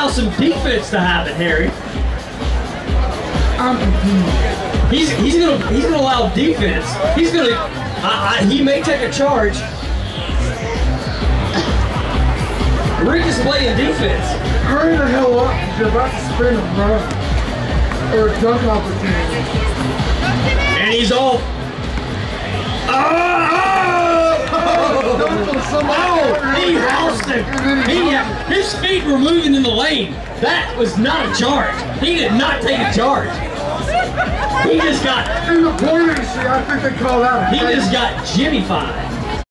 allow some defense to happen, Harry. I'm confused. He's gonna allow defense. He's gonna he may take a charge. Rick is playing defense. Hurry the hell up, because you're about to spin a run. Or a dunk opportunity. And he's off. He housed him. His feet were moving in the lane. That was not a charge. He did not take a charge. He just got. In the point industry, I think they call that. He just got Jimmy-fied.